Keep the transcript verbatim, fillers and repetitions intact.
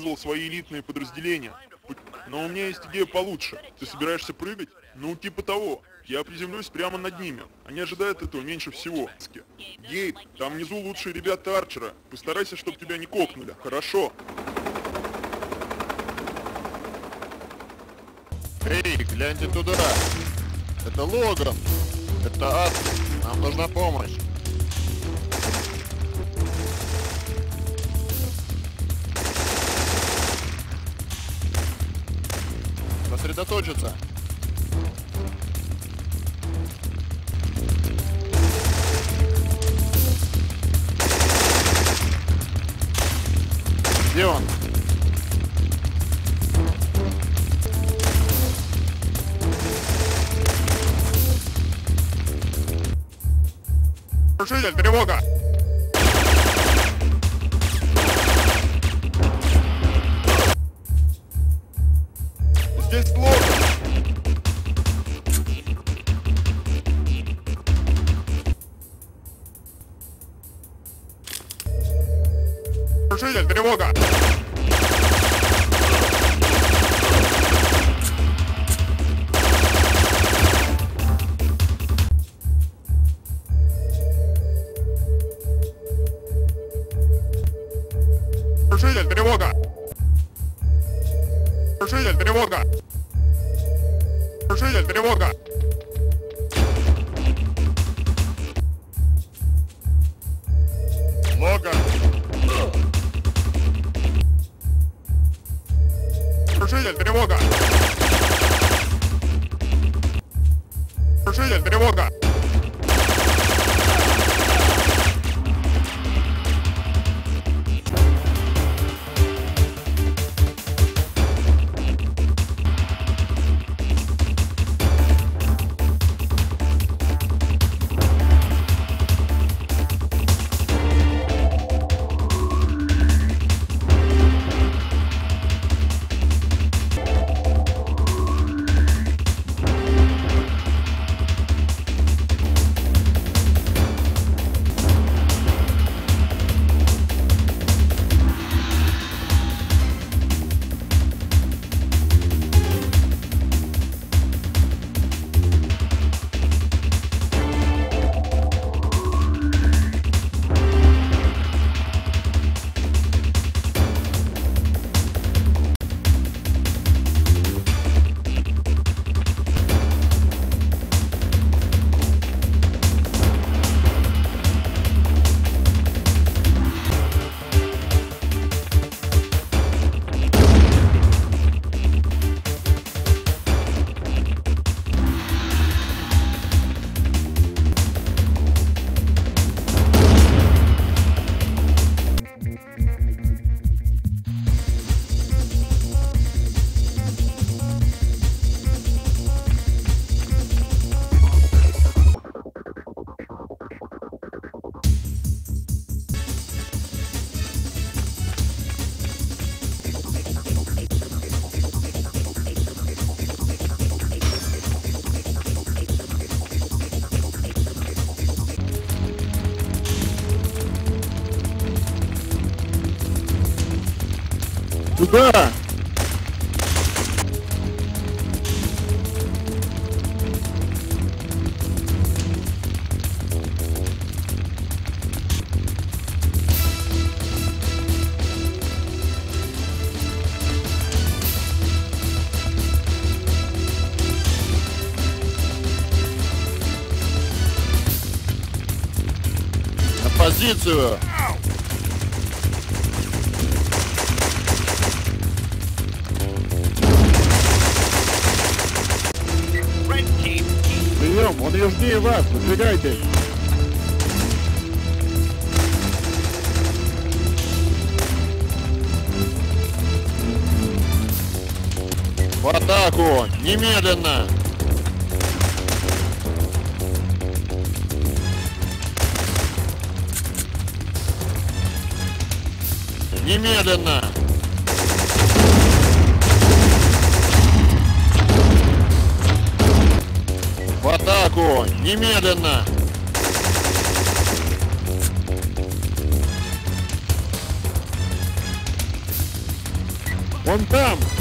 вызвал свои элитные подразделения. Но у меня есть идея получше. Ты собираешься прыгать? Ну, типа того. Я приземлюсь прямо над ними. Они ожидают этого меньше всего. Гейб, там внизу лучшие ребята Арчера. Постарайся, чтобы тебя не кокнули. Хорошо. Эй, гляньте туда. Это Логан. Это ад. Нам нужна помощь. Сосредоточиться. Где он? Нарушитель, тревога! Здесь Логан! Нарушитель, тревога! Нарушитель, тревога! Нарушитель, тревога! Нарушитель, тревога! Логан! Нарушитель, тревога! Нарушитель, тревога! Куда? На позицию! Прием, он южнее вас, выдвигайтесь! В атаку! Немедленно! Немедленно! В атаку! Немедленно! Вон там!